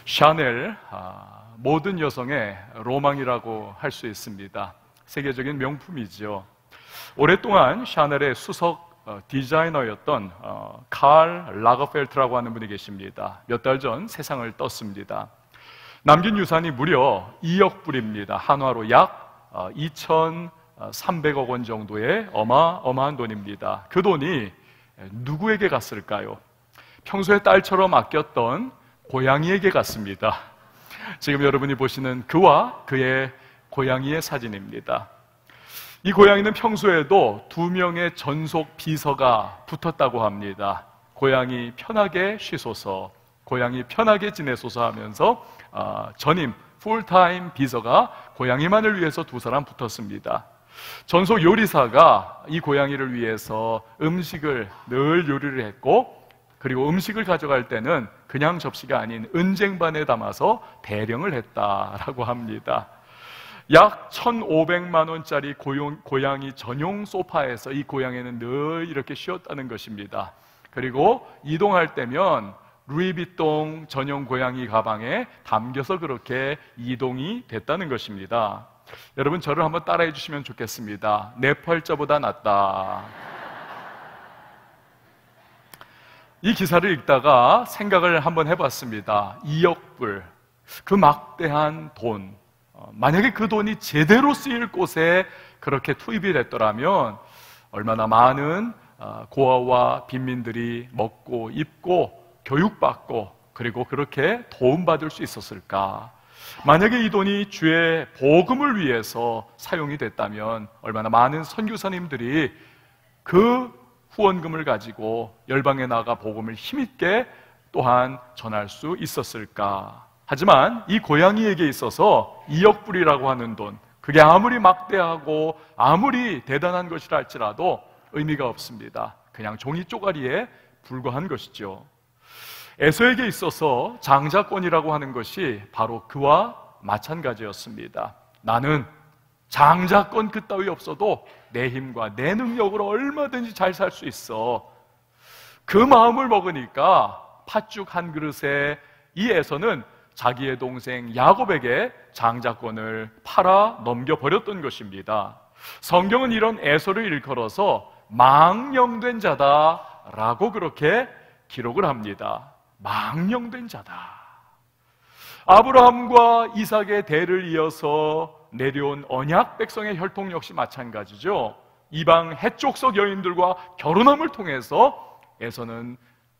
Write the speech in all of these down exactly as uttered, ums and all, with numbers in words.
샤넬, 아, 모든 여성의 로망이라고 할 수 있습니다. 세계적인 명품이죠. 오랫동안 샤넬의 수석 어, 디자이너였던 어, 칼 라거펠트라고 하는 분이 계십니다. 몇 달 전 세상을 떴습니다. 남긴 유산이 무려 이억 불입니다. 한화로 약 어, 이천삼백억 원 정도의 어마어마한 돈입니다. 그 돈이 누구에게 갔을까요? 평소에 딸처럼 아꼈던 고양이에게 갔습니다. 지금 여러분이 보시는 그와 그의 고양이의 사진입니다. 이 고양이는 평소에도 두 명의 전속 비서가 붙었다고 합니다. 고양이 편하게 쉬소서, 고양이 편하게 지내소서 하면서 어, 전임 풀타임 비서가 고양이만을 위해서 두 사람 붙었습니다. 전속 요리사가 이 고양이를 위해서 음식을 늘 요리를 했고, 그리고 음식을 가져갈 때는 그냥 접시가 아닌 은쟁반에 담아서 대령을 했다라고 합니다. 약 천오백만 원짜리 고용, 고양이 전용 소파에서 이 고양이는 늘 이렇게 쉬었다는 것입니다. 그리고 이동할 때면 루이비통 전용 고양이 가방에 담겨서 그렇게 이동이 됐다는 것입니다. 여러분, 저를 한번 따라해 주시면 좋겠습니다. 내 팔자보다 낫다. 이 기사를 읽다가 생각을 한번 해봤습니다. 이억 불, 그 막대한 돈, 만약에 그 돈이 제대로 쓰일 곳에 그렇게 투입이 됐더라면 얼마나 많은 고아와 빈민들이 먹고 입고 교육받고 그리고 그렇게 도움받을 수 있었을까? 만약에 이 돈이 주의 복음을 위해서 사용이 됐다면 얼마나 많은 선교사님들이 그 후원금을 가지고 열방에 나가 복음을 힘있게 또한 전할 수 있었을까? 하지만 이 고양이에게 있어서 이억 불이라고 하는 돈, 그게 아무리 막대하고 아무리 대단한 것이라 할지라도 의미가 없습니다. 그냥 종이 쪼가리에 불과한 것이죠. 에서에게 있어서 장자권이라고 하는 것이 바로 그와 마찬가지였습니다. 나는 장자권 그 따위 없어도 내 힘과 내 능력으로 얼마든지 잘 살 수 있어. 그 마음을 먹으니까 팥죽 한 그릇에 이 에서는 자기의 동생 야곱에게 장자권을 팔아 넘겨버렸던 것입니다. 성경은 이런 에서를 일컬어서 망령된 자다라고 그렇게 기록을 합니다. 망령된 자다. 아브라함과 이삭의 대를 이어서 내려온 언약 백성의 혈통 역시 마찬가지죠. 이방 해족속 여인들과 결혼함을 통해서 에서는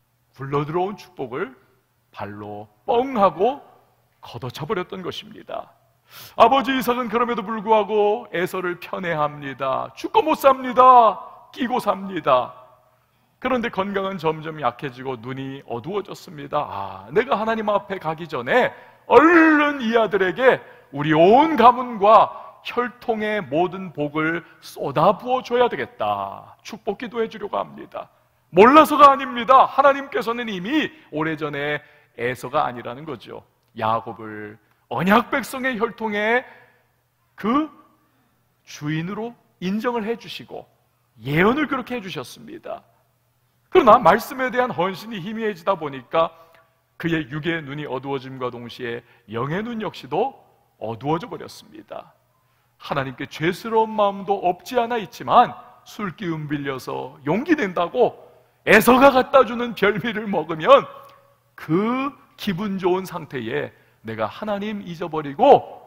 굴러들어온 축복을 발로 뻥 하고 걷어차버렸던 것입니다. 아버지 이삭은 그럼에도 불구하고 에서를 편애합니다. 죽고 못 삽니다. 끼고 삽니다. 그런데 건강은 점점 약해지고 눈이 어두워졌습니다. 아, 내가 하나님 앞에 가기 전에 얼른 이 아들에게 우리 온 가문과 혈통의 모든 복을 쏟아부어 줘야 되겠다. 축복 기도해 주려고 합니다. 몰라서가 아닙니다. 하나님께서는 이미 오래전에 에서가 아니라는 거죠. 야곱을 언약 백성의 혈통의 그 주인으로 인정을 해주시고 예언을 그렇게 해주셨습니다. 그러나 말씀에 대한 헌신이 희미해지다 보니까 그의 육의 눈이 어두워짐과 동시에 영의 눈 역시도 어두워져 버렸습니다. 하나님께 죄스러운 마음도 없지 않아 있지만 술기운 빌려서 용기 낸다고 에서가 갖다 주는 별미를 먹으면 그 기분 좋은 상태에 내가 하나님 잊어버리고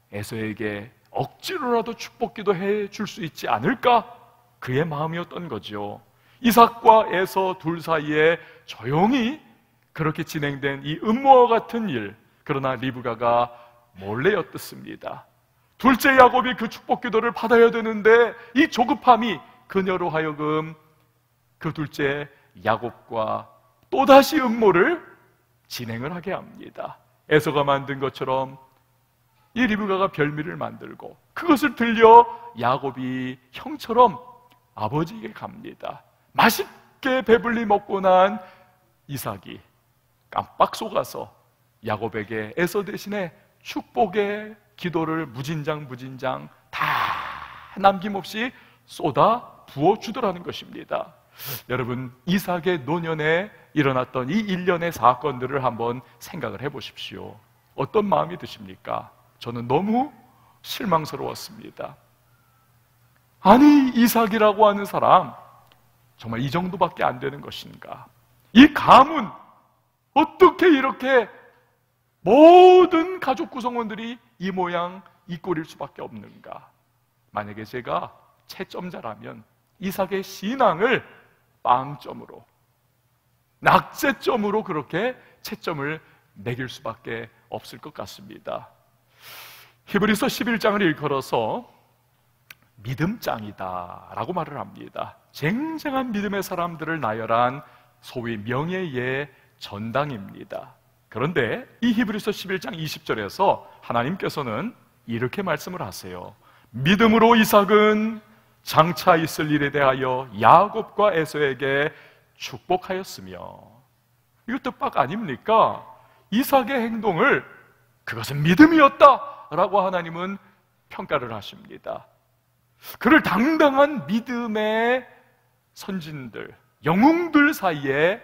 에서에게 억지로라도 축복기도 해줄 수 있지 않을까? 그의 마음이었던 거죠. 이삭과 에서 둘 사이에 조용히 그렇게 진행된 이 음모와 같은 일, 그러나 리브가가 몰래 엿듣습니다. 둘째 야곱이 그 축복기도를 받아야 되는데 이 조급함이 그녀로 하여금 그 둘째 야곱과 또다시 음모를 진행을 하게 합니다. 에서가 만든 것처럼 이 리브가가 별미를 만들고 그것을 들려 야곱이 형처럼 아버지에게 갑니다. 맛있게 배불리 먹고 난 이삭이 깜빡 속아서 야곱에게 에서 대신에 축복의 기도를 무진장 무진장 다 남김없이 쏟아 부어주더라는 것입니다. 여러분, 이삭의 노년에 일어났던 이 일련의 사건들을 한번 생각을 해보십시오. 어떤 마음이 드십니까? 저는 너무 실망스러웠습니다. 아니, 이삭이라고 하는 사람 정말 이 정도밖에 안 되는 것인가? 이 가문 어떻게 이렇게 모든 가족 구성원들이 이 모양 이 꼴일 수밖에 없는가? 만약에 제가 채점자라면 이삭의 신앙을 빵점으로, 낙제점으로 그렇게 채점을 매길 수밖에 없을 것 같습니다. 히브리서 십일 장을 일컬어서 믿음장이다 라고 말을 합니다. 쟁쟁한 믿음의 사람들을 나열한 소위 명예의 전당입니다. 그런데 이 히브리서 십일 장 이십 절에서 하나님께서는 이렇게 말씀을 하세요. 믿음으로 이삭은 장차 있을 일에 대하여 야곱과 에서에게 축복하였으며, 이거 뜻밖 아닙니까? 이삭의 행동을 그것은 믿음이었다 라고 하나님은 평가를 하십니다. 그를 당당한 믿음의 선진들, 영웅들 사이에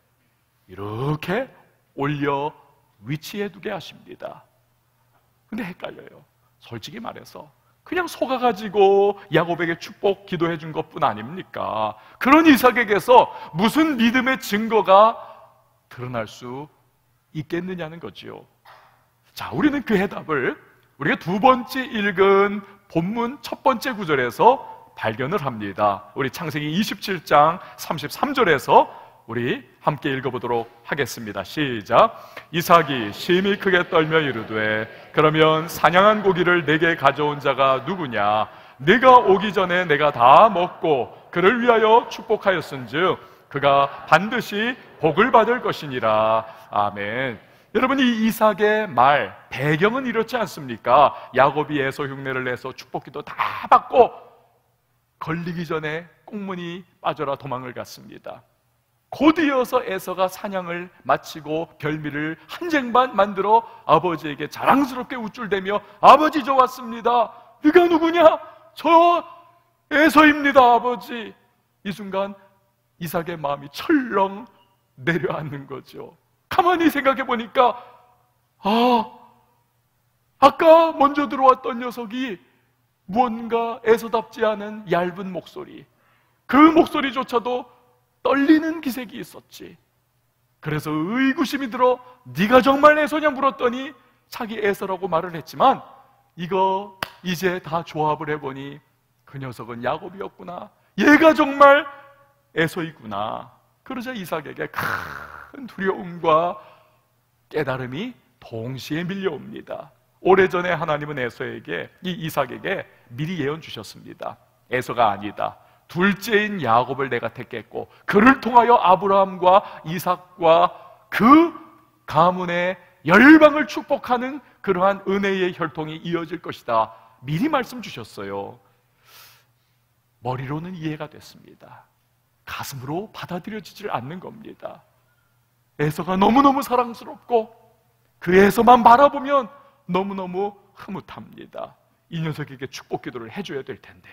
이렇게 올려 위치해 두게 하십니다. 근데 헷갈려요. 솔직히 말해서 그냥 속아가지고 야곱에게 축복 기도해 준 것뿐 아닙니까? 그런 이삭에게서 무슨 믿음의 증거가 드러날 수 있겠느냐는 거지요. 자, 우리는 그 해답을 우리가 두 번째 읽은 본문 첫 번째 구절에서 발견을 합니다. 우리 창세기 이십칠 장 삼십삼 절에서 우리 함께 읽어보도록 하겠습니다. 시작. 이삭이 심히 크게 떨며 이르되 그러면 사냥한 고기를 내게 가져온 자가 누구냐? 네가 오기 전에 내가 다 먹고 그를 위하여 축복하였은즉 그가 반드시 복을 받을 것이니라. 아멘. 여러분, 이 이삭의 말 배경은 이렇지 않습니까? 야곱이 에서 흉내를 내서 축복기도 다 받고 걸리기 전에 꽁무니 빠져라 도망을 갔습니다. 곧 이어서 에서가 사냥을 마치고 별미를 한 쟁반 만들어 아버지에게 자랑스럽게 우쭐대며 아버지 저 왔습니다. 네가 누구냐? 저 에서입니다 아버지. 이 순간 이삭의 마음이 철렁 내려앉는 거죠. 가만히 생각해 보니까 아, 아까 먼저 들어왔던 녀석이 무언가 에서답지 않은 얇은 목소리, 그 목소리조차도 떨리는 기색이 있었지. 그래서 의구심이 들어 네가 정말 에서냐 물었더니 자기 에서라고 말을 했지만 이거 이제 다 조합을 해보니 그 녀석은 야곱이었구나, 얘가 정말 에서이구나. 그러자 이삭에게 큰 두려움과 깨달음이 동시에 밀려옵니다. 오래전에 하나님은 에서에게, 이 이삭에게 미리 예언 주셨습니다. 에서가 아니다, 둘째인 야곱을 내가 택했고 그를 통하여 아브라함과 이삭과 그 가문의 열방을 축복하는 그러한 은혜의 혈통이 이어질 것이다. 미리 말씀 주셨어요. 머리로는 이해가 됐습니다. 가슴으로 받아들여지질 않는 겁니다. 에서가 너무너무 사랑스럽고 그 에서만 바라보면 너무너무 흐뭇합니다. 이 녀석에게 축복 기도를 해줘야 될 텐데.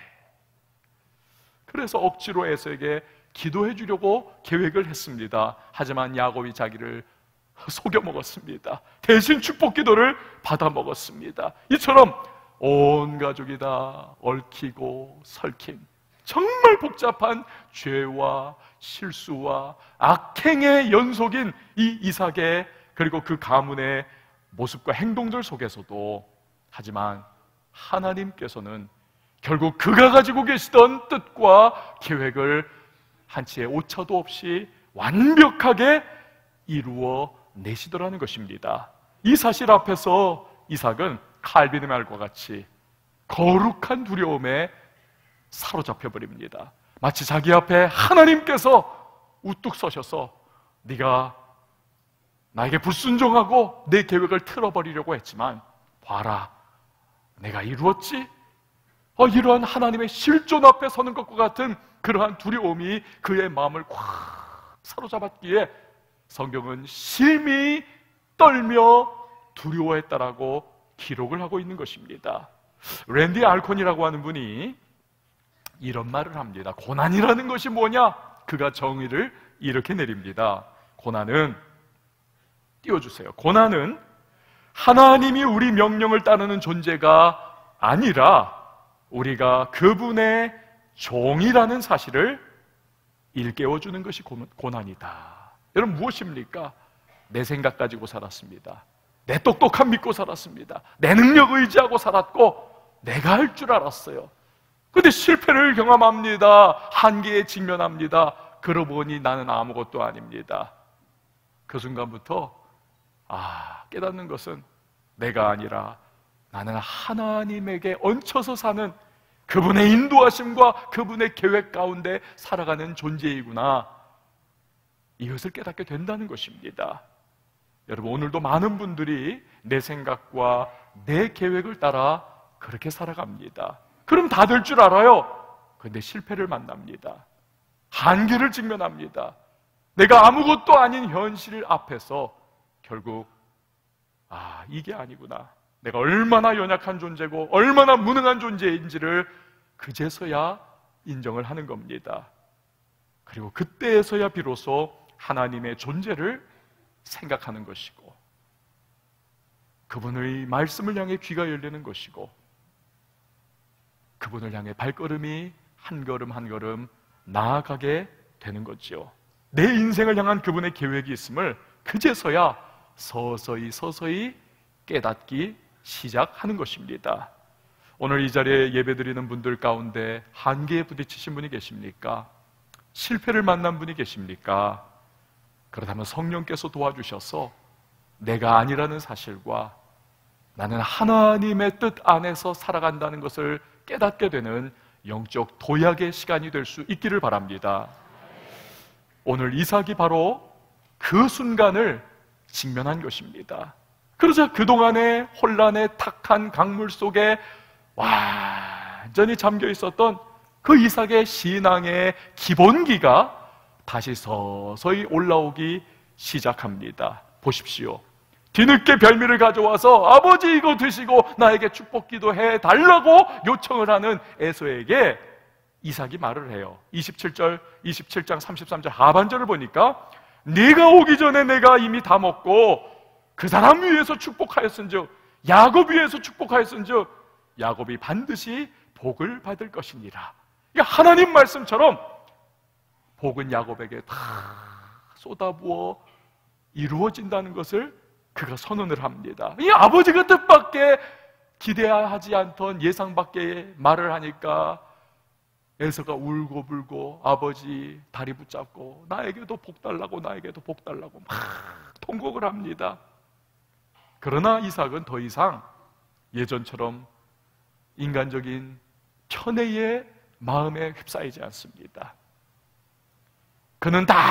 그래서 억지로 에서에게 기도해 주려고 계획을 했습니다. 하지만 야곱이 자기를 속여 먹었습니다. 대신 축복 기도를 받아 먹었습니다. 이처럼 온 가족이 다 얽히고 설킨 정말 복잡한 죄와 실수와 악행의 연속인 이 이삭의, 그리고 그 가문의 모습과 행동들 속에서도, 하지만 하나님께서는 결국 그가 가지고 계시던 뜻과 계획을 한치의 오차도 없이 완벽하게 이루어 내시더라는 것입니다. 이 사실 앞에서 이삭은 칼빈의 말과 같이 거룩한 두려움에 사로잡혀 버립니다. 마치 자기 앞에 하나님께서 우뚝 서셔서 네가 나에게 불순종하고 내 계획을 틀어버리려고 했지만 봐라, 내가 이루었지? 어, 이러한 하나님의 실존 앞에 서는 것과 같은 그러한 두려움이 그의 마음을 꽉 사로잡았기에 성경은 심히 떨며 두려워했다라고 기록을 하고 있는 것입니다. 랜디 알콘이라고 하는 분이 이런 말을 합니다. 고난이라는 것이 뭐냐? 그가 정의를 이렇게 내립니다. 고난은, 띄워주세요. 고난은 하나님이 우리 명령을 따르는 존재가 아니라 우리가 그분의 종이라는 사실을 일깨워주는 것이 고난이다. 여러분, 무엇입니까? 내 생각 가지고 살았습니다. 내 똑똑함 믿고 살았습니다. 내 능력 의지하고 살았고 내가 할 줄 알았어요. 그런데 실패를 경험합니다. 한계에 직면합니다. 그러고 보니 나는 아무것도 아닙니다. 그 순간부터 아, 깨닫는 것은 내가 아니라 나는 하나님에게 얹혀서 사는 그분의 인도하심과 그분의 계획 가운데 살아가는 존재이구나, 이것을 깨닫게 된다는 것입니다. 여러분, 오늘도 많은 분들이 내 생각과 내 계획을 따라 그렇게 살아갑니다. 그럼 다 될 줄 알아요. 그런데 실패를 만납니다. 한계를 직면합니다. 내가 아무것도 아닌 현실 앞에서 결국 아, 이게 아니구나, 내가 얼마나 연약한 존재고 얼마나 무능한 존재인지를 그제서야 인정을 하는 겁니다. 그리고 그때에서야 비로소 하나님의 존재를 생각하는 것이고 그분의 말씀을 향해 귀가 열리는 것이고 그분을 향해 발걸음이 한 걸음 한 걸음 나아가게 되는 거지요. 내 인생을 향한 그분의 계획이 있음을 그제서야 서서히 서서히 깨닫기 시작하는 것입니다. 오늘 이 자리에 예배드리는 분들 가운데 한계에 부딪히신 분이 계십니까? 실패를 만난 분이 계십니까? 그렇다면 성령께서 도와주셔서 내가 아니라는 사실과 나는 하나님의 뜻 안에서 살아간다는 것을 깨닫게 되는 영적 도약의 시간이 될 수 있기를 바랍니다. 오늘 이삭이 바로 그 순간을 직면한 것입니다. 그러자 그동안의 혼란의 탁한 강물 속에 완전히 잠겨 있었던 그 이삭의 신앙의 기본기가 다시 서서히 올라오기 시작합니다. 보십시오. 뒤늦게 별미를 가져와서 아버지 이거 드시고 나에게 축복 기도해 달라고 요청을 하는 에서에게 이삭이 말을 해요. 이십칠 절, 이십칠 장 삼십삼 절 하반절을 보니까 네가 오기 전에 내가 이미 다 먹고 그 사람 위해서 축복하였은즉 야곱 위해서 축복하였은즉 야곱이 반드시 복을 받을 것이니라. 그러니까 하나님 말씀처럼 복은 야곱에게 다 쏟아부어 이루어진다는 것을 그가 선언을 합니다. 이 아버지가 뜻밖의 기대하지 않던 예상 밖의 말을 하니까 에서가 울고불고 아버지 다리 붙잡고 나에게도 복 달라고 나에게도 복 달라고 막 통곡을 합니다. 그러나 이삭은 더 이상 예전처럼 인간적인 편애의 마음에 휩싸이지 않습니다. 그는 다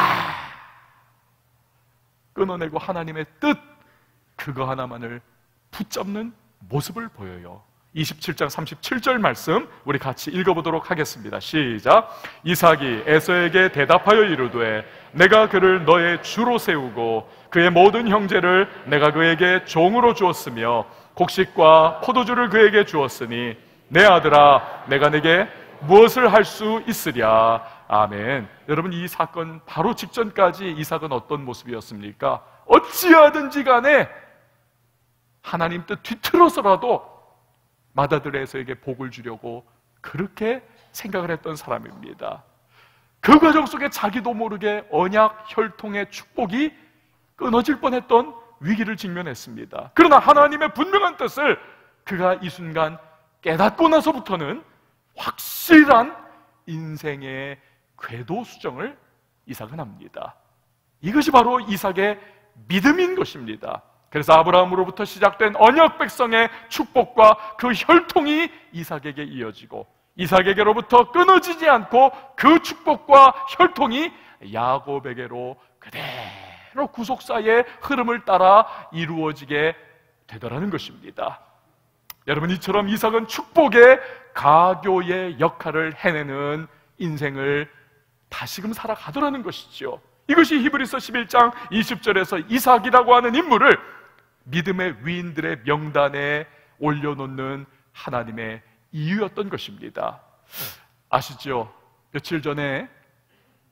끊어내고 하나님의 뜻, 그거 하나만을 붙잡는 모습을 보여요. 이십칠 장 삼십칠 절 말씀 우리 같이 읽어보도록 하겠습니다. 시작. 이삭이 에서에게 대답하여 이르되 내가 그를 너의 주로 세우고 그의 모든 형제를 내가 그에게 종으로 주었으며 곡식과 포도주를 그에게 주었으니 내 아들아 내가 내게 무엇을 할 수 있으랴. 아멘. 여러분, 이 사건 바로 직전까지 이삭은 어떤 모습이었습니까? 어찌하든지 간에 하나님 뜻 뒤틀어서라도 맏아들에서에게 복을 주려고 그렇게 생각을 했던 사람입니다. 그 과정 속에 자기도 모르게 언약 혈통의 축복이 끊어질 뻔했던 위기를 직면했습니다. 그러나 하나님의 분명한 뜻을 그가 이 순간 깨닫고 나서부터는 확실한 인생의 궤도 수정을 이삭은 합니다. 이것이 바로 이삭의 믿음인 것입니다. 그래서 아브라함으로부터 시작된 언약 백성의 축복과 그 혈통이 이삭에게 이어지고 이삭에게로부터 끊어지지 않고 그 축복과 혈통이 야곱에게로 그대로 구속사의 흐름을 따라 이루어지게 되더라는 것입니다. 여러분, 이처럼 이삭은 축복의 가교의 역할을 해내는 인생을 다시금 살아가더라는 것이죠. 이것이 히브리서 십일 장 이십 절에서 이삭이라고 하는 인물을 믿음의 위인들의 명단에 올려놓는 하나님의 이유였던 것입니다. 아시죠? 며칠 전에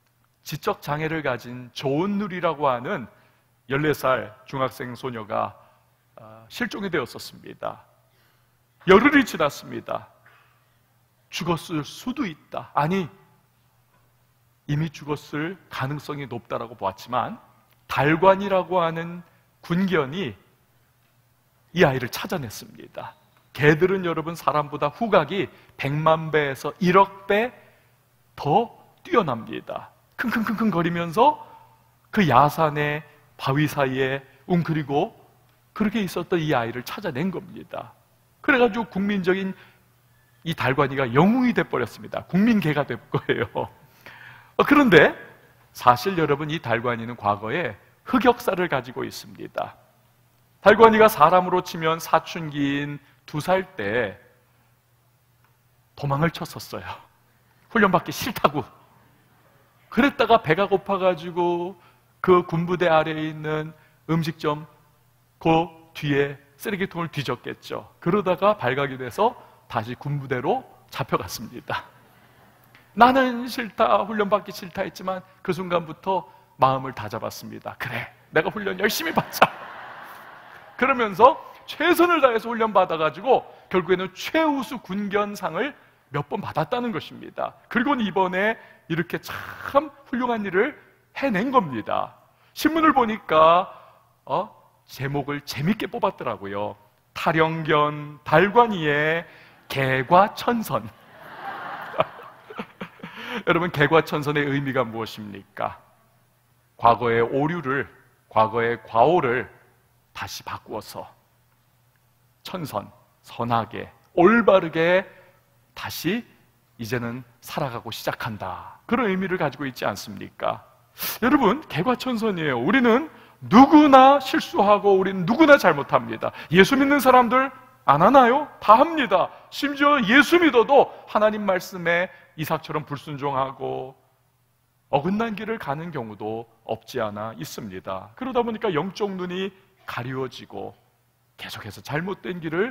지적 장애를 가진 조은누리라고 하는 열네 살 중학생 소녀가 실종이 되었었습니다. 열흘이 지났습니다. 죽었을 수도 있다. 아니, 이미 죽었을 가능성이 높다라고 보았지만 달관이라고 하는 군견이 이 아이를 찾아냈습니다. 개들은 여러분 사람보다 후각이 백만 배에서 일억 배 더 뛰어납니다. 킁킁킁킁 거리면서 그 야산의 바위 사이에 웅크리고 그렇게 있었던 이 아이를 찾아낸 겁니다. 그래가지고 국민적인 이 달관이가 영웅이 돼버렸습니다. 국민개가 될 거예요. 그런데 사실 여러분, 이 달관이는 과거에 흑역사를 가지고 있습니다. 달관이가 사람으로 치면 사춘기인 두 살 때 도망을 쳤었어요. 훈련받기 싫다고. 그랬다가 배가 고파가지고 그 군부대 아래에 있는 음식점 그 뒤에 쓰레기통을 뒤졌겠죠. 그러다가 발각이 돼서 다시 군부대로 잡혀갔습니다. 나는 싫다, 훈련받기 싫다 했지만 그 순간부터 마음을 다잡았습니다. 그래, 내가 훈련 열심히 받자. 그러면서 최선을 다해서 훈련 받아가지고 결국에는 최우수 군견상을 몇 번 받았다는 것입니다. 그리고 이번에 이렇게 참 훌륭한 일을 해낸 겁니다. 신문을 보니까 어? 제목을 재밌게 뽑았더라고요. 탈영견 달관이의 개과천선. 여러분, 개과천선의 의미가 무엇입니까? 과거의 오류를, 과거의 과오를 다시 바꾸어서 천선, 선하게, 올바르게 다시 이제는 살아가고 시작한다. 그런 의미를 가지고 있지 않습니까? 여러분, 개과천선이에요. 우리는 누구나 실수하고 우리는 누구나 잘못합니다. 예수 믿는 사람들 안 하나요? 다 합니다. 심지어 예수 믿어도 하나님 말씀에 이삭처럼 불순종하고 어긋난 길을 가는 경우도 없지 않아 있습니다. 그러다 보니까 영적 눈이 가리워지고 계속해서 잘못된 길을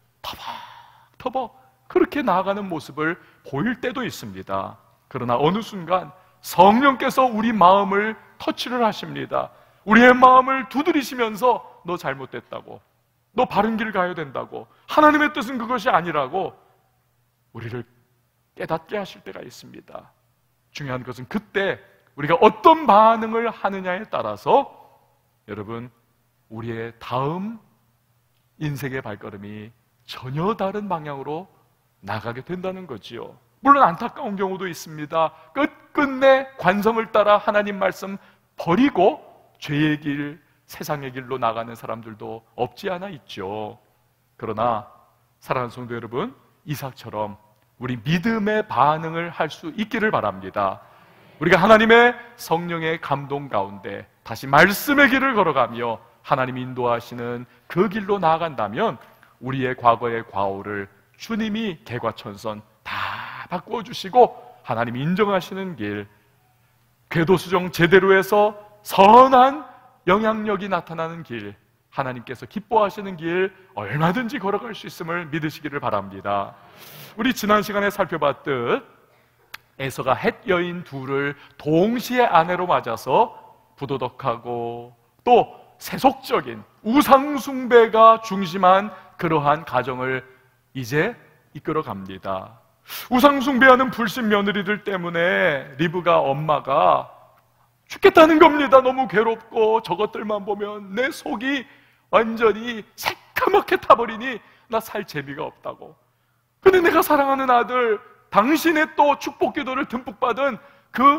터벅터벅 그렇게 나아가는 모습을 보일 때도 있습니다. 그러나 어느 순간 성령께서 우리 마음을 터치를 하십니다. 우리의 마음을 두드리시면서 너 잘못됐다고, 너 바른 길 가야 된다고, 하나님의 뜻은 그것이 아니라고 우리를 깨닫게 하실 때가 있습니다. 중요한 것은 그때 우리가 어떤 반응을 하느냐에 따라서 여러분, 우리의 다음 인생의 발걸음이 전혀 다른 방향으로 나가게 된다는 거지요. 물론 안타까운 경우도 있습니다. 끝끝내 관성을 따라 하나님 말씀 버리고 죄의 길, 세상의 길로 나가는 사람들도 없지 않아 있죠. 그러나 사랑하는 성도 여러분, 이삭처럼 우리 믿음의 반응을 할 수 있기를 바랍니다. 우리가 하나님의 성령의 감동 가운데 다시 말씀의 길을 걸어가며 하나님 인도하시는 그 길로 나아간다면 우리의 과거의 과오를 주님이 개과천선 다 바꾸어 주시고 하나님이 인정하시는 길, 궤도수정 제대로 해서 선한 영향력이 나타나는 길, 하나님께서 기뻐하시는 길 얼마든지 걸어갈 수 있음을 믿으시기를 바랍니다. 우리 지난 시간에 살펴봤듯 에서가 헷 여인 둘을 동시에 아내로 맞아서 부도덕하고 또 세속적인 우상숭배가 중심한 그러한 가정을 이제 이끌어 갑니다. 우상숭배하는 불신 며느리들 때문에 리브가 엄마가 죽겠다는 겁니다. 너무 괴롭고 저것들만 보면 내 속이 완전히 새까맣게 타버리니 나 살 재미가 없다고. 근데 내가 사랑하는 아들, 당신의 또 축복 기도를 듬뿍 받은 그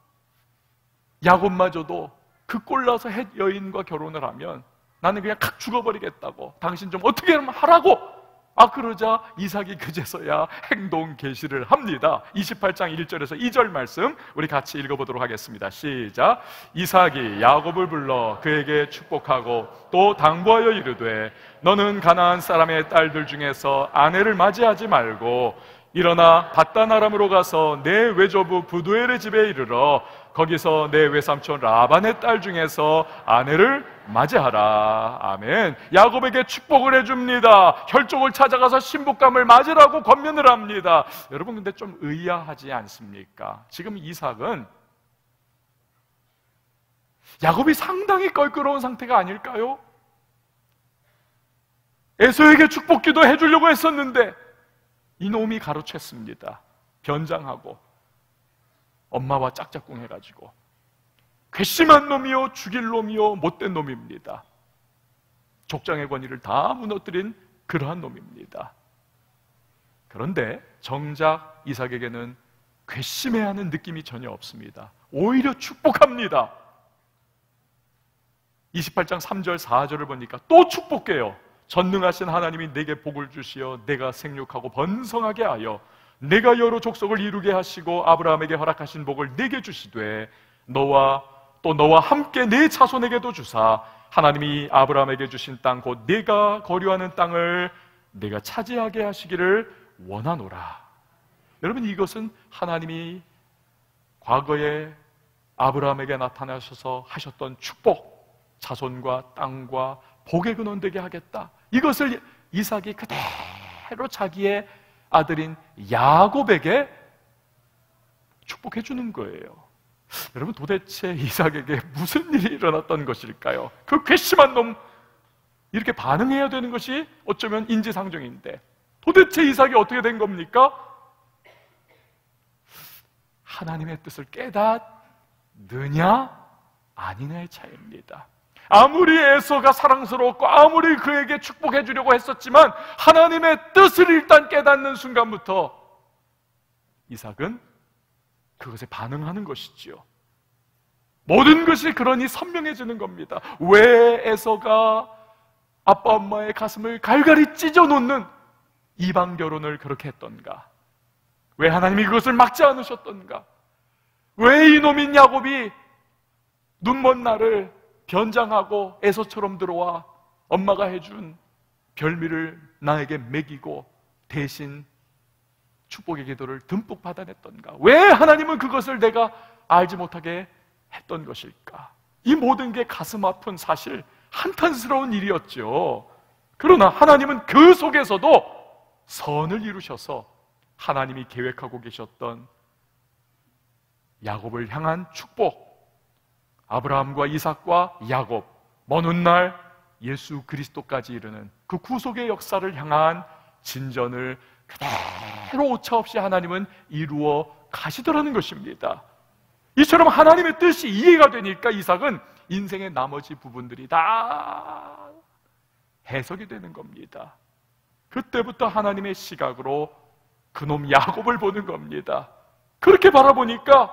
야곱마저도 그 꼴나서 헷 여인과 결혼을 하면 나는 그냥 칵 죽어버리겠다고. 당신 좀 어떻게 하라고. 아, 그러자 이삭이 그제서야 행동 계시를 합니다. 이십팔 장 일 절에서 이 절 말씀 우리 같이 읽어보도록 하겠습니다. 시작. 이삭이 야곱을 불러 그에게 축복하고 또 당부하여 이르되 너는 가나안 사람의 딸들 중에서 아내를 맞이하지 말고 일어나 밧단 아람으로 가서 내 외조부 부두엘의 집에 이르러 거기서 내 외삼촌 라반의 딸 중에서 아내를 맞이하라. 아멘. 야곱에게 축복을 해줍니다. 혈족을 찾아가서 신부감을 맞으라고 권면을 합니다. 여러분, 근데 좀 의아하지 않습니까? 지금 이삭은 야곱이 상당히 껄끄러운 상태가 아닐까요? 에서에게 축복기도 해주려고 했었는데 이놈이 가로챘습니다. 변장하고 엄마와 짝짝꿍 해가지고 괘씸한 놈이요, 죽일 놈이요, 못된 놈입니다. 족장의 권위를 다 무너뜨린 그러한 놈입니다. 그런데 정작 이삭에게는 괘씸해하는 느낌이 전혀 없습니다. 오히려 축복합니다. 이십팔 장 삼 절 사 절을 보니까 또 축복해요. 전능하신 하나님이 내게 복을 주시어 내가 생육하고 번성하게 하여 내가 여러 족속을 이루게 하시고 아브라함에게 허락하신 복을 내게 주시되 너와 또 너와 함께 내 자손에게도 주사 하나님이 아브라함에게 주신 땅 곧 내가 거류하는 땅을 내가 차지하게 하시기를 원하노라. 여러분, 이것은 하나님이 과거에 아브라함에게 나타나셔서 하셨던 축복, 자손과 땅과 복의 근원 되게 하겠다. 이것을 이삭이 그대로 자기의 아들인 야곱에게 축복해 주는 거예요. 여러분, 도대체 이삭에게 무슨 일이 일어났던 것일까요? 그 괘씸한 놈, 이렇게 반응해야 되는 것이 어쩌면 인지상정인데 도대체 이삭이 어떻게 된 겁니까? 하나님의 뜻을 깨닫느냐 아니냐의 차이입니다. 아무리 에서가 사랑스러웠고 아무리 그에게 축복해 주려고 했었지만 하나님의 뜻을 일단 깨닫는 순간부터 이삭은 그것에 반응하는 것이지요. 모든 것이 그러니 선명해지는 겁니다. 왜 에서가 아빠 엄마의 가슴을 갈갈이 찢어놓는 이방 결혼을 그렇게 했던가? 왜 하나님이 그것을 막지 않으셨던가? 왜 이놈인 야곱이 눈먼 나를 변장하고 에서처럼 들어와 엄마가 해준 별미를 나에게 먹이고 대신 축복의 기도를 듬뿍 받아냈던가? 왜 하나님은 그것을 내가 알지 못하게 했던 것일까? 이 모든 게 가슴 아픈 사실, 한탄스러운 일이었죠. 그러나 하나님은 그 속에서도 선을 이루셔서 하나님이 계획하고 계셨던 야곱을 향한 축복, 아브라함과 이삭과 야곱, 먼 훗날 예수 그리스도까지 이르는 그 구속의 역사를 향한 진전을 그대로 오차없이 하나님은 이루어 가시더라는 것입니다. 이처럼 하나님의 뜻이 이해가 되니까 이삭은 인생의 나머지 부분들이 다 해석이 되는 겁니다. 그때부터 하나님의 시각으로 그놈 야곱을 보는 겁니다. 그렇게 바라보니까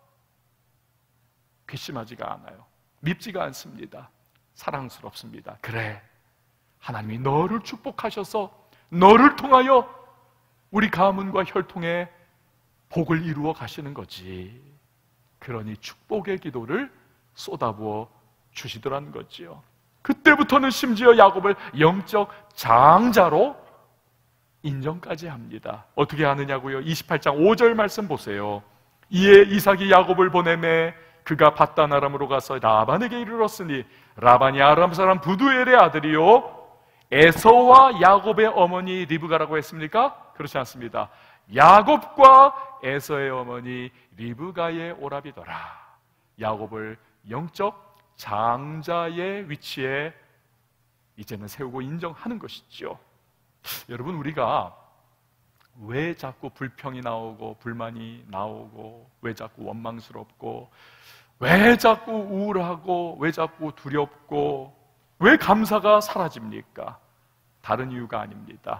괘씸하지가 않아요. 밉지가 않습니다. 사랑스럽습니다. 그래, 하나님이 너를 축복하셔서 너를 통하여 우리 가문과 혈통의 복을 이루어 가시는 거지. 그러니 축복의 기도를 쏟아부어 주시더라는 거지요. 그때부터는 심지어 야곱을 영적 장자로 인정까지 합니다. 어떻게 하느냐고요? 이십팔 장 오 절 말씀 보세요. 이에 이삭이 야곱을 보내매 그가 밧단 아람으로 가서 라반에게 이르렀으니 라반이 아람 사람 부두엘의 아들이요 에서와 야곱의 어머니 리브가라고 했습니까? 그렇지 않습니다. 야곱과 에서의 어머니 리브가의 오라비더라. 야곱을 영적 장자의 위치에 이제는 세우고 인정하는 것이죠. 여러분, 우리가 왜 자꾸 불평이 나오고 불만이 나오고 왜 자꾸 원망스럽고 왜 자꾸 우울하고 왜 자꾸 두렵고 왜 감사가 사라집니까? 다른 이유가 아닙니다.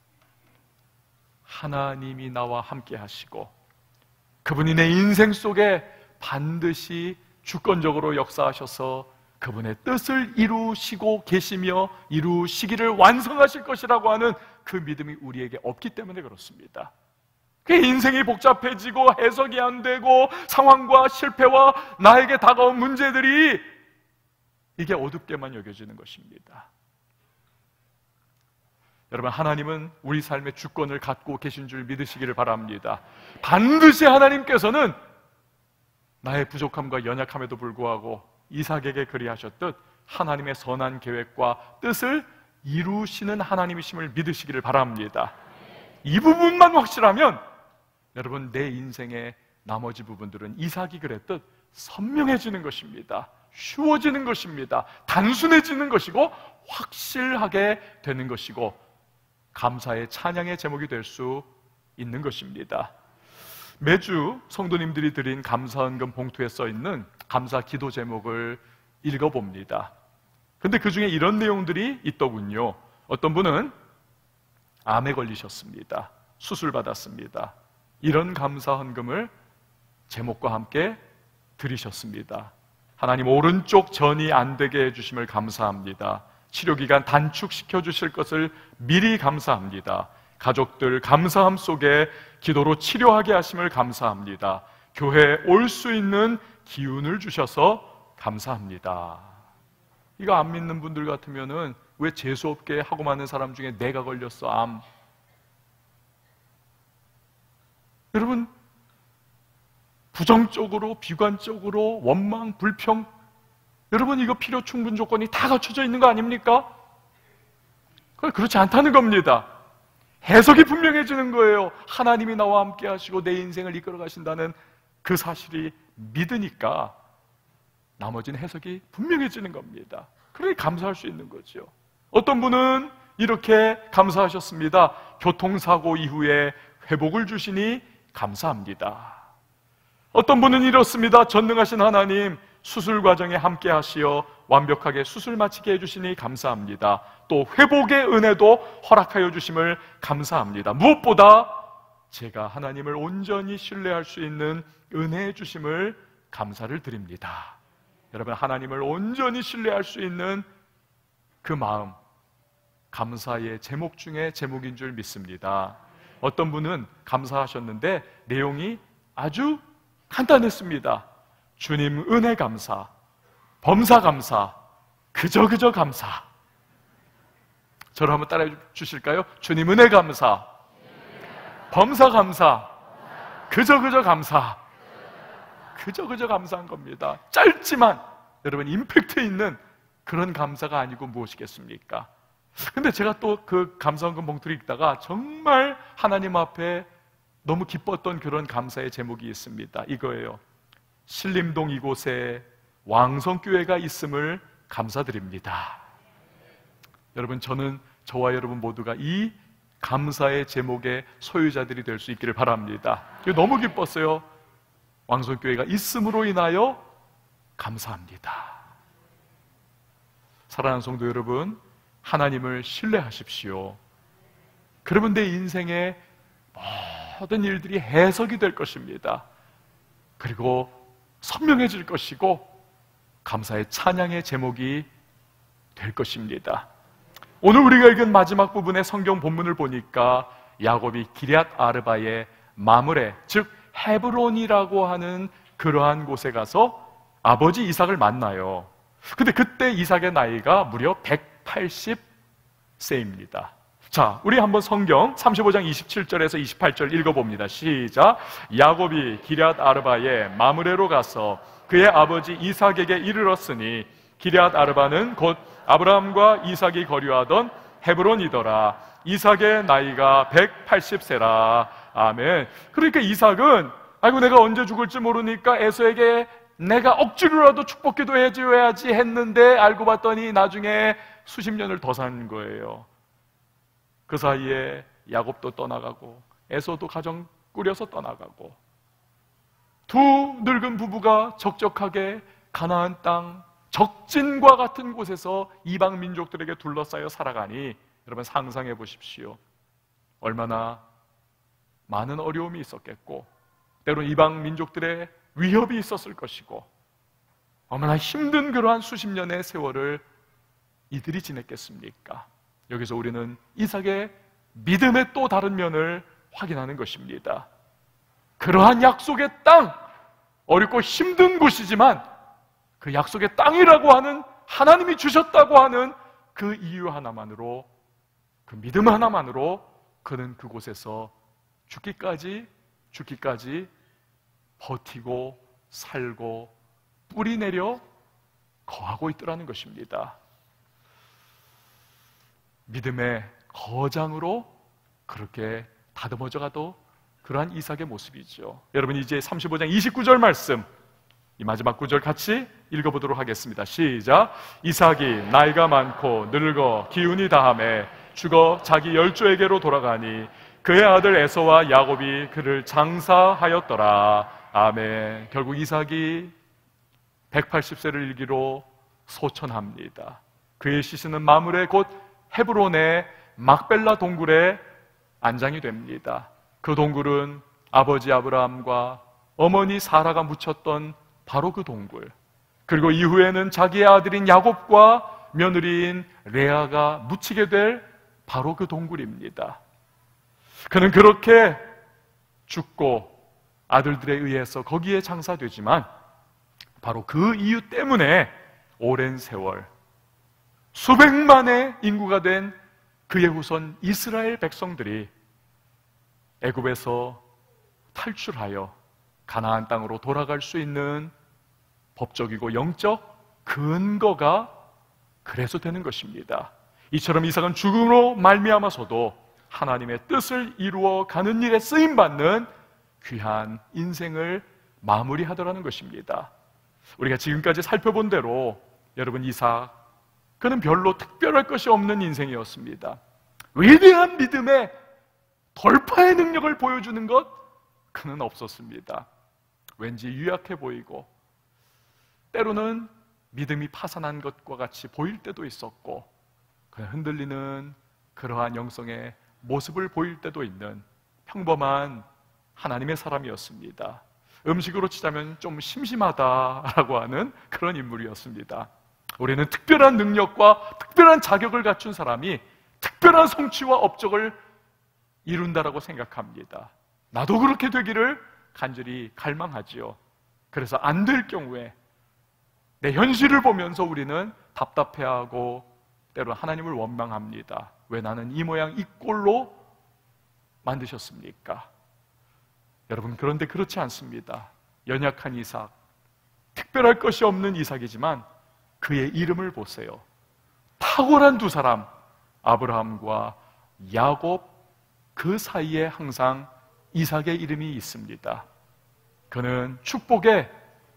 하나님이 나와 함께 하시고 그분이 내 인생 속에 반드시 주권적으로 역사하셔서 그분의 뜻을 이루시고 계시며 이루시기를 완성하실 것이라고 하는 그 믿음이 우리에게 없기 때문에 그렇습니다. 그 인생이 복잡해지고 해석이 안 되고 상황과 실패와 나에게 다가온 문제들이 이게 어둡게만 여겨지는 것입니다. 여러분, 하나님은 우리 삶의 주권을 갖고 계신 줄 믿으시기를 바랍니다. 반드시 하나님께서는 나의 부족함과 연약함에도 불구하고 이삭에게 그리하셨듯 하나님의 선한 계획과 뜻을 이루시는 하나님이심을 믿으시기를 바랍니다. 이 부분만 확실하면 여러분, 내 인생의 나머지 부분들은 이삭이 그랬듯 선명해지는 것입니다. 쉬워지는 것입니다. 단순해지는 것이고 확실하게 되는 것이고 감사의 찬양의 제목이 될 수 있는 것입니다. 매주 성도님들이 드린 감사헌금 봉투에 써 있는 감사 기도 제목을 읽어봅니다. 근데 그 중에 이런 내용들이 있더군요. 어떤 분은 암에 걸리셨습니다. 수술 받았습니다. 이런 감사헌금을 제목과 함께 드리셨습니다. 하나님, 오른쪽 전이 안 되게 해주심을 감사합니다. 치료기간 단축시켜 주실 것을 미리 감사합니다. 가족들 감사함 속에 기도로 치료하게 하심을 감사합니다. 교회에 올 수 있는 기운을 주셔서 감사합니다. 이거 안 믿는 분들 같으면은 왜 재수없게 하고 많은 사람 중에 내가 걸렸어, 암. 여러분, 부정적으로, 비관적으로, 원망, 불평, 여러분 이거 필요 충분 조건이 다 갖춰져 있는 거 아닙니까? 그렇지 않다는 겁니다. 해석이 분명해지는 거예요. 하나님이 나와 함께 하시고 내 인생을 이끌어 가신다는 그 사실이 믿으니까 나머지는 해석이 분명해지는 겁니다. 그러니 감사할 수 있는 거죠. 어떤 분은 이렇게 감사하셨습니다. 교통사고 이후에 회복을 주시니 감사합니다. 어떤 분은 이렇습니다. 전능하신 하나님, 수술 과정에 함께 하시어 완벽하게 수술 마치게 해주시니 감사합니다. 또 회복의 은혜도 허락하여 주심을 감사합니다. 무엇보다 제가 하나님을 온전히 신뢰할 수 있는 은혜의 주심을 감사를 드립니다. 여러분, 하나님을 온전히 신뢰할 수 있는 그 마음, 감사의 제목 중에 제목인 줄 믿습니다. 어떤 분은 감사하셨는데 내용이 아주 간단했습니다. 주님 은혜 감사, 범사 감사, 그저 그저 감사. 저를 한번 따라해 주실까요? 주님 은혜 감사, 범사 감사, 그저 그저 감사. 그저 그저 감사한 겁니다. 짧지만 여러분 임팩트 있는 그런 감사가 아니고 무엇이겠습니까? 근데 제가 또 그 감사헌금 봉투를 읽다가 정말 하나님 앞에 너무 기뻤던 그런 감사의 제목이 있습니다. 이거예요. 신림동 이곳에 왕성교회가 있음을 감사드립니다. 여러분, 저는 저와 여러분 모두가 이 감사의 제목의 소유자들이 될 수 있기를 바랍니다. 너무 기뻤어요. 왕성교회가 있음으로 인하여 감사합니다. 사랑하는 성도 여러분, 하나님을 신뢰하십시오. 그러면 내 인생의 모든 일들이 해석이 될 것입니다. 그리고 선명해질 것이고 감사의 찬양의 제목이 될 것입니다. 오늘 우리가 읽은 마지막 부분의 성경 본문을 보니까 야곱이 기럇 아르바의 마므레, 즉 헤브론이라고 하는 그러한 곳에 가서 아버지 이삭을 만나요. 근데 그때 이삭의 나이가 무려 백팔십 세입니다. 자, 우리 한번 성경 삼십오 장 이십칠 절에서 이십팔 절 읽어봅니다. 시작. 야곱이 기럇 아르바의 마므레로 가서 그의 아버지 이삭에게 이르렀으니 기럇 아르바는 곧 아브라함과 이삭이 거류하던 헤브론이더라. 이삭의 나이가 백팔십 세라. 아멘. 그러니까 이삭은 아이고 내가 언제 죽을지 모르니까 에서에게 내가 억지로라도 축복기도 해줘야지 했는데 알고 봤더니 나중에 수십 년을 더 산 거예요. 그 사이에 야곱도 떠나가고 에서도 가정 꾸려서 떠나가고 두 늙은 부부가 적적하게 가나안 땅 적진과 같은 곳에서 이방 민족들에게 둘러싸여 살아가니 여러분 상상해 보십시오. 얼마나 많은 어려움이 있었겠고 때론 이방 민족들의 위협이 있었을 것이고 얼마나 힘든 그러한 수십 년의 세월을 이들이 지냈겠습니까? 여기서 우리는 이삭의 믿음의 또 다른 면을 확인하는 것입니다. 그러한 약속의 땅, 어렵고 힘든 곳이지만 그 약속의 땅이라고 하는 하나님이 주셨다고 하는 그 이유 하나만으로, 그 믿음 하나만으로 그는 그곳에서 죽기까지 죽기까지 버티고 살고 뿌리 내려 거하고 있더라는 것입니다. 믿음의 거장으로 그렇게 다듬어져 가도 그러한 이삭의 모습이죠. 여러분 이제 삼십오 장 이십구 절 말씀, 이 마지막 구절 같이 읽어보도록 하겠습니다. 시작. 이삭이 나이가 많고 늙어 기운이 다함에 죽어 자기 열조에게로 돌아가니 그의 아들 에서와 야곱이 그를 장사하였더라. 아멘. 결국 이삭이 백팔십 세를 일기로 소천합니다. 그의 시신은 마므레 곧 헤브론의 막벨라 동굴에 안장이 됩니다. 그 동굴은 아버지 아브라함과 어머니 사라가 묻혔던 바로 그 동굴, 그리고 이후에는 자기의 아들인 야곱과 며느리인 레아가 묻히게 될 바로 그 동굴입니다. 그는 그렇게 죽고 아들들에 의해서 거기에 장사되지만 바로 그 이유 때문에 오랜 세월 수백만의 인구가 된 그의 후손 이스라엘 백성들이 애굽에서 탈출하여 가나안 땅으로 돌아갈 수 있는 법적이고 영적 근거가 그래서 되는 것입니다. 이처럼 이삭은 죽음으로 말미암아서도 하나님의 뜻을 이루어 가는 일에 쓰임받는 귀한 인생을 마무리하더라는 것입니다. 우리가 지금까지 살펴본 대로 여러분, 이삭, 그는 별로 특별할 것이 없는 인생이었습니다. 위대한 믿음의 돌파의 능력을 보여주는 것, 그는 없었습니다. 왠지 유약해 보이고 때로는 믿음이 파산한 것과 같이 보일 때도 있었고 그냥 흔들리는 그러한 영성의 모습을 보일 때도 있는 평범한 하나님의 사람이었습니다. 음식으로 치자면 좀 심심하다라고 하는 그런 인물이었습니다. 우리는 특별한 능력과 특별한 자격을 갖춘 사람이 특별한 성취와 업적을 이룬다라고 생각합니다. 나도 그렇게 되기를 간절히 갈망하지요. 그래서 안 될 경우에 내 현실을 보면서 우리는 답답해하고 때로 하나님을 원망합니다. 왜 나는 이 모양 이 꼴로 만드셨습니까? 여러분, 그런데 그렇지 않습니다. 연약한 이삭, 특별할 것이 없는 이삭이지만 그의 이름을 보세요. 탁월한 두 사람, 아브라함과 야곱, 그 사이에 항상 이삭의 이름이 있습니다. 그는 축복의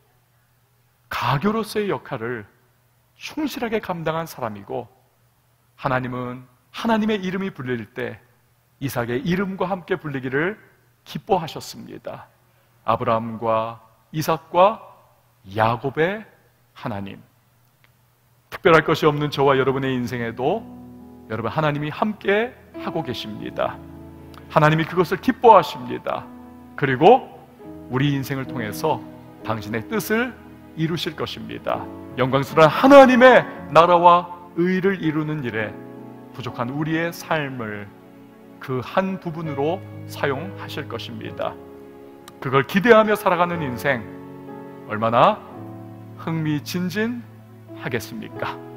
가교로서의 역할을 충실하게 감당한 사람이고, 하나님은 하나님의 이름이 불릴 때 이삭의 이름과 함께 불리기를 기뻐하셨습니다. 아브라함과 이삭과 야곱의 하나님, 특별할 것이 없는 저와 여러분의 인생에도 여러분, 하나님이 함께 하고 계십니다. 하나님이 그것을 기뻐하십니다. 그리고 우리 인생을 통해서 당신의 뜻을 이루실 것입니다. 영광스러운 하나님의 나라와 의를 이루는 일에 부족한 우리의 삶을 그 한 부분으로 사용하실 것입니다. 그걸 기대하며 살아가는 인생, 얼마나 흥미진진하겠습니까?